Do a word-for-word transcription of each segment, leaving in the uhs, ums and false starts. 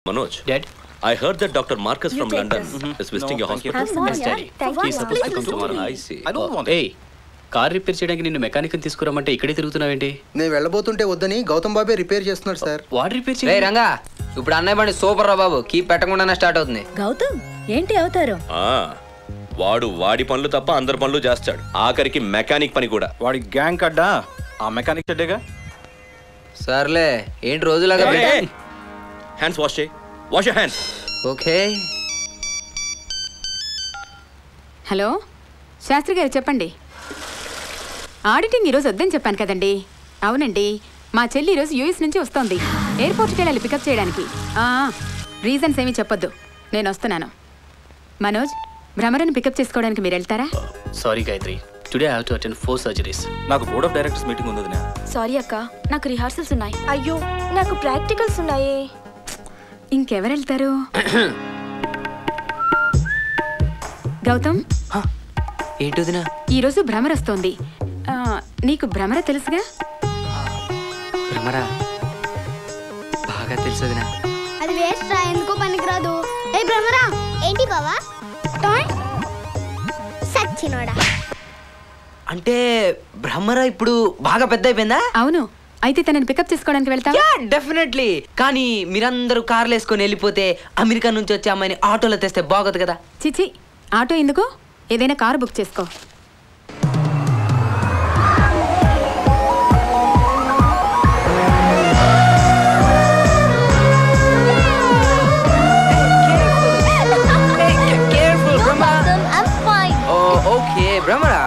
Manoj. Dad. I heard that Doctor Marcus you from London mm-hmm. is visiting no, your hospital. You. Yes, Daddy. Thank you. He's supposed to come tomorrow. I see. I don't want. Hey, car repair చేయడానికి నిన్ను mechanic ని తీసుకురమ్మంటే ఇక్కడే తిరుగుతున్నావేంటి? నేను వెళ్ళబోతుంటే వద్దని గౌతమ్ బాబే repair చేస్తున్నాడు sir. వాడు repair చేయ. రేయ్ రంగా, ఇప్పుడు అన్నయ్య బండి సూపర్ రా బాబు. కీ పెట్టకుండానే స్టార్ట్ అవుతుంది. గౌతమ్ ఏంటి అవతారం? ఆ వాడు వాడి పనులు తప్ప అందరి పనులు చేస్తాడు. ఆఖరికి మెకానిక్ పని కూడా. వాడి గ్యాంగ్ కడ్డా ఆ మెకానిక్ చెడ్డేగా. సర్లే, ఏంటి రోజులాగా హ్యాండ్స్ వాష్ చేయి. Wash your hands. Okay. Hello Shastri గారు చెప్పండి. ఆడిటింగ్ ఈరోజు వద్దని చెప్పాను కదండి. అవునండి, మా చెల్లి ఈరోజు యూఎస్ నుంచి వస్తోంది. ఎయిర్పోర్ట్కి వెళ్ళాలి పికప్ చేయడానికి. రీజన్స్ ఏమీ చెప్పొద్దు, నేను వస్తున్నాను. మనోజ్, భ్రమరని పికప్ చేసుకోవడానికి మీరు వెళ్తారా? Sorry Gayatri, today I have to attend four surgeries. నాకు బోర్డ్ ఆఫ్ డైరెక్టర్స్ మీటింగ్ ఉంది వదినా. సారీ అక్క, నాకు రిహార్సల్స్ ఉన్నాయి. అయ్యో, నాకు ప్రాక్టికల్స్ ఉన్నాయి. ఇంకెవరు వెళ్తారు? గౌతమ్, ఏంటి వదినా? ఈరోజు భ్రమర వస్తోంది. నీకు భ్రమర తెలుసుగా? భ్రమరా బాగా తెలుసు వదినా. అది వేస్ట్ రా, ఎందుకో పనికిరాదు. ఏ భ్రమరా, ఏంటి బావా? టాయ్ సచ్చినోడా. అంటే భ్రమరా ఇప్పుడు బాగా పెద్ద అయిపోయిందా? అవును. అయితే తనని పికప్ చేసుకోవడానికి వెళ్తావా? డెఫినెట్లీ. కానీ మీరందరూ కార్లు వేసుకొని వెళ్ళిపోతే అమెరికా నుంచి వచ్చే అమ్మాయిని ఆటోలో తెస్తే బాగోదు కదా. చిచి, ఆటో ఎందుకు? ఏదైనా కారు బుక్ చేసుకో. ఓకే భ్రమరా.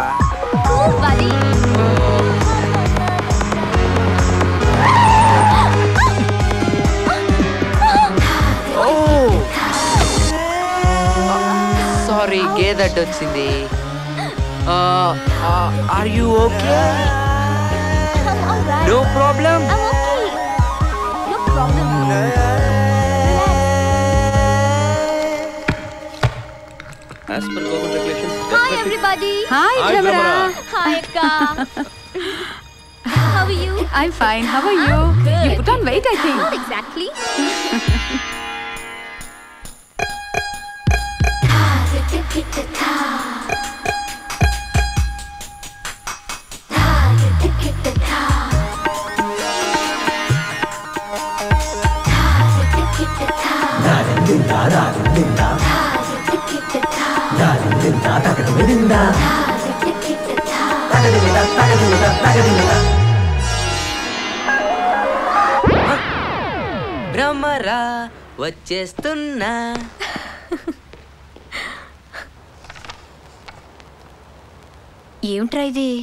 సారీ, గేదడ్డు వచ్చింది. Are you okay? No problem. As per government regulations. Hi everybody. Hi Bramara. Hi Akka. How are you? I'm fine. How are you? Good. You put on weight, I think. Not exactly. Bhramara వచ్చేస్తున్నా. ఏమిట్రా ఇది?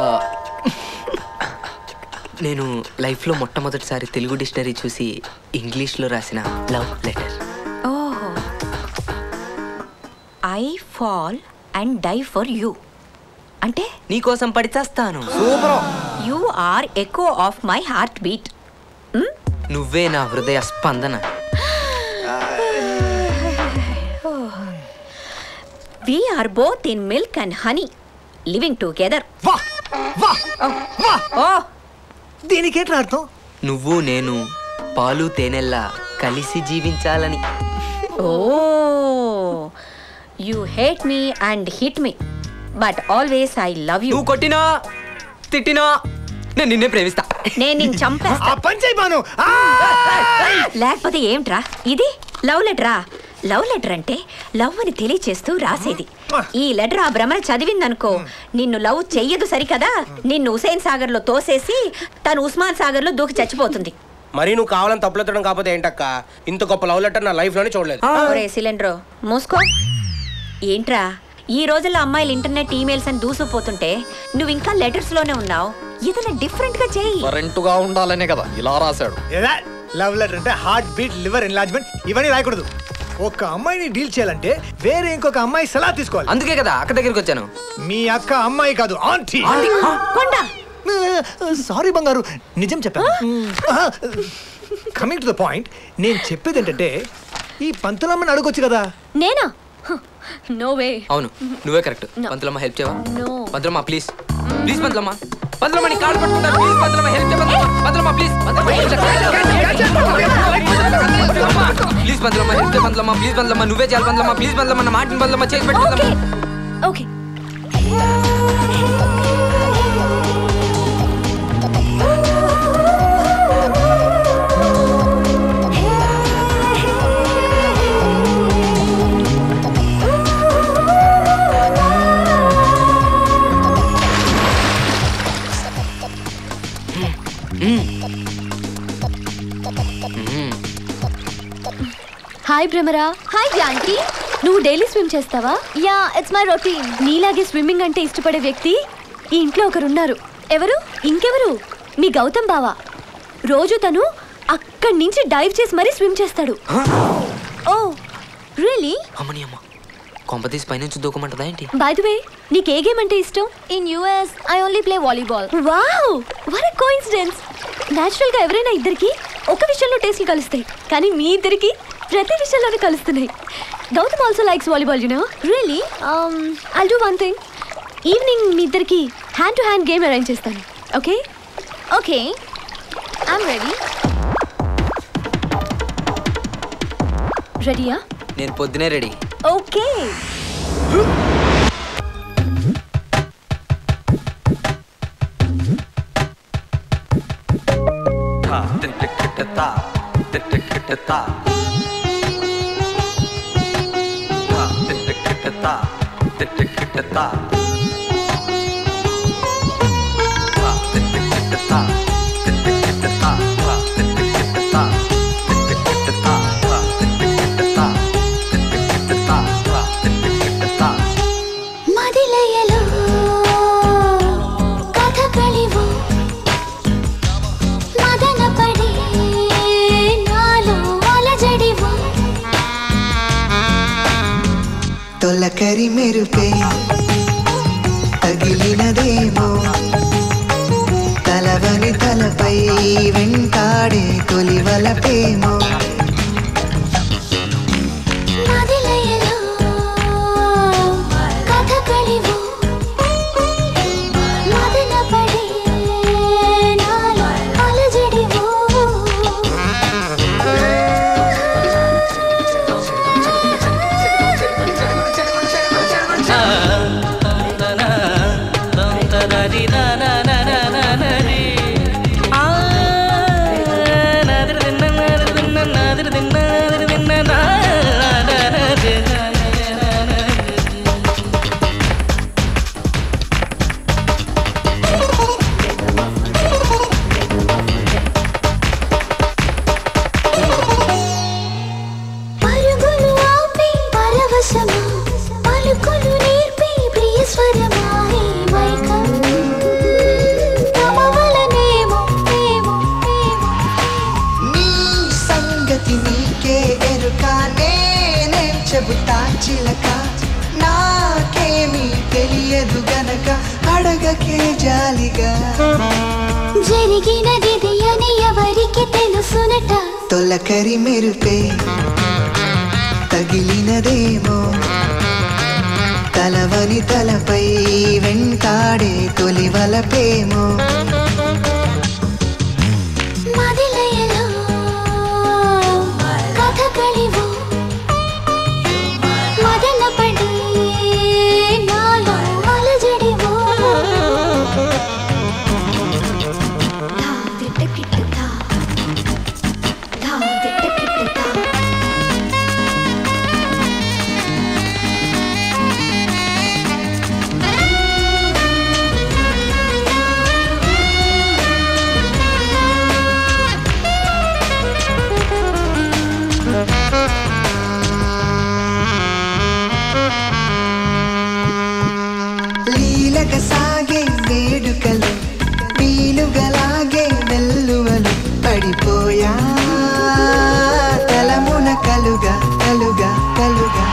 నేను లైఫ్లో మొట్టమొదటిసారి Telugu dictionary చూసి ఇంగ్లీష్లో రాసిన love letter. ఓహో. I fall and die for you అంటే నీకోసం పడి చేస్తాను. Super. You are echo of my heart beat. నువ్వే నా హృదయ స్పందన. We are both in milk and honey living together. వా వా వా. ఓ, దీనికేంట్రా అర్థం? నువ్వు నేను పాలు తేనెల్లా కలిసి జీవించాలని. ఓ, you hate me and hit me but always I love you. నువ్వు కొట్టినా తిట్టినా నేను నిన్నే ప్రేమిస్తా. నేను నిన్ను చంపేస్తా. లేకపోతే ఏమిట్రా ఇది? లవ్ లెటరా? లవ్ లెటర్ అంటే లవ్ అని తెలియచేస్తూ రాసేది. ఈ లెటర్ ఆ భ్రమర చదివిందనుకో, నిన్ను లవ్ చెయ్యదు సరికదా, నిన్ను హుసేన్ సాగర్ లో తోసేసి తను ఉస్మాన్ సాగర్ లో దూకి చచ్చిపోతుంది. మరి నువ్వు కావాలని తప్పులెత్తడం కాకపోతే ఏంటక్క? ఇంత గొప్ప లవ్ లెటర్ నా లైఫ్ లోనే చూడలేదు. ఒరే సిలిండర్ మూసుకో. ఏంట్రా ఈ రోజుల్లో అమ్మాయిలు ఇంటర్నెట్ ఈమెయిల్స్ అని దూసుకుపోతుంటే నువ్వు ఇంకా లెటర్స్ లోనే ఉన్నావు. ఏదైనా డిఫరెంట్ గా చెయ్యి. కరెంట్ గా ఉండాలనే కదా ఇలా రాశాడు. లవ్ లెటర్ అంటే హార్ట్ బీట్, లివర్ ఎన్లార్జ్మెంట్ ఇవన్నీ రాయకూడదు. ఒక అమ్మాయిని డీల్ చేయాలంటే వేరే ఇంకొక అమ్మాయి సలహా తీసుకోవాలి. అందుకే కదా అక్క దగ్గరికి వచ్చాను. మీ అక్క అమ్మాయి కాదు, ఆంటీ. సారీ బంగారు, నిజం చెప్పాను. కమింగ్ టు ద పాయింట్, నేను చెప్పేది ఏంటంటే ఈ పంతులమ్మని అడగొచ్చు కదా. నేనా? No way. అవును, నువ్వే కరెక్ట్. పంతులమ్మ హెల్ప్ చేయవా? పంతులమ్మ ప్లీజ్ ప్లీజ్ పంతులమ్మ. బదలమ్మ నీ కాళ్ళు పట్టుకుంటాను ప్లీజ్ బదలమ్మ హెల్ప్ చేయ బదలమ్మ ప్లీజ్ బదలమ్మ ప్లీజ్ బదలమ్మ హెల్ప్ చేయ బదలమ్మ ప్లీజ్ బదలమ్మ నువ్వే చేయాలి బదలమ్మ ప్లీజ్ బదలమ్మ నా మాటని బదలమ్మ చేసి పెట్టు okay hi Bhramara. Hi Janaki. నువ్వు డైలీ స్విమ్ చేస్తావా? Yeah, it's my routine. నీలాగే స్విమ్మింగ్ అంటే ఇష్టపడే వ్యక్తి ఈ ఇంట్లో ఒకరున్నారు. ఎవరు? ఇంకెవరు? మీ గౌతమ్ బావ. రోజు తను అక్కడి నుంచి డైవ్ చేసి మరీ స్విమ్ చేస్తాడు. Oh really? అమ్మని అమ్మ కాంపిటీస్ పై నుంచి దూకమంటదా ఏంటి? బై ది వే నీకు ఏ గేమ్ అంటే ఇష్టం? In US I only play volleyball. Wow, what a coincidence. Natural గా ఎవరైనా ఇద్దరికి ఒక విషయంలో టేస్ట్లు కలుస్తాయి, కానీ మీ ఇద్దరికి ప్రతి విషయంలోనే కలుస్తున్నాయి. Gautam also likes volleyball, you know. Really? um I'll do one thing. Evening మీ ఇద్దరికి hand to hand game arrange చేస్తాను. ఓకే? Okay, I'm ready. రెడీయా? నేను పొద్దునే రెడీ. ఓకే. తొలకరి మెరుపే తగిలినదేమో తలవని తలపై వెంటాడే తొలివలపేమో అడగకే జాలిగా జరిగినది అని ఎవరికి తెలుసునట తొలకరి మెరుపే తగిలినదేమో తలవని తలపై వెంటాడే తొలివలపేమో మదిలయలో కథకళివో మదన పడి నాలో అలజడివో ధా దిట్ట కిట్ట ధా ధా దిట్ట కిట్ట ధా లీలక సాగే వేడుకలు వీలుగలాగే వెల్లువలు పడిపోయా తలమున కలుగా కలుగా కలుగా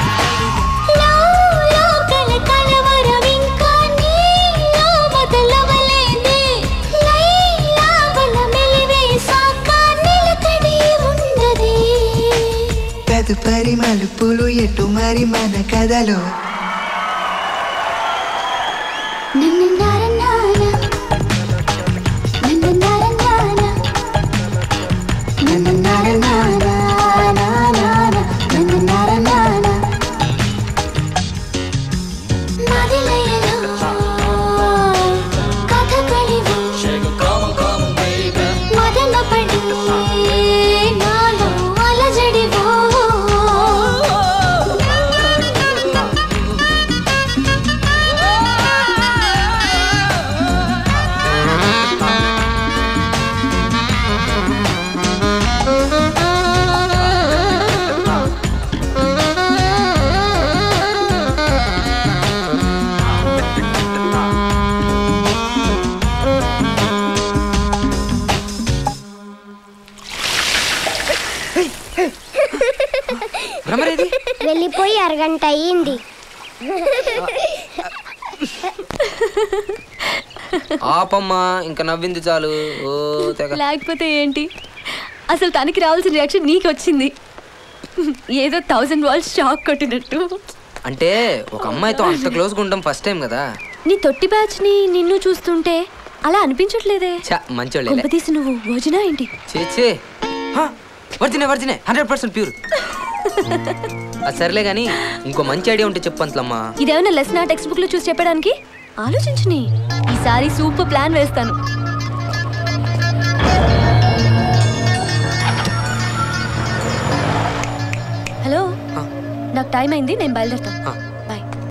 తదుపరి మలుపులు ఎటు మరి మన కథలో నన్న భ్రమరేది వెళ్ళిపోయి అరగంట అయ్యింది. ఆపమ్మా ఇంకా నవ్వింది చాలు. ఓ తెగ. లేకపోతే ఏంటి, అసలు తనకి రావాల్సిన రియాక్షన్ నీకు వచ్చింది. ఏదో థౌసండ్ వాల్స్ షాక్ కొట్టినట్టు. అంటే ఒక అమ్మాయితో అంత క్లోజ్గా ఉండడం ఫస్ట్ టైం కదా. నీ తొట్టి బ్యాచ్ ని నిన్ను చూస్తుంటే అలా అనిపించట్లేదే. చా మంచోళ్ళే. కొంపతీసి నువ్వు భోజనా ఏంటి? చేచే వర్జినే వర్జినే హండ్రెడ్ పర్సెంట్ ప్యూర్. అది సర్లే గానీ ఇంకో మంచి ఐడియా ఉంటే చెప్పు అంతలమ్మా. ఇదేమైనా లెసన్ ఆ టెక్స్ట్ బుక్ లో చూసి చెప్పడానికి? ఆలోచించుని, ఈసారి సూపర్ ప్లాన్ వేస్తాను. హలో, నాకు టైం అయింది, నేను బయలుదేరుతాను.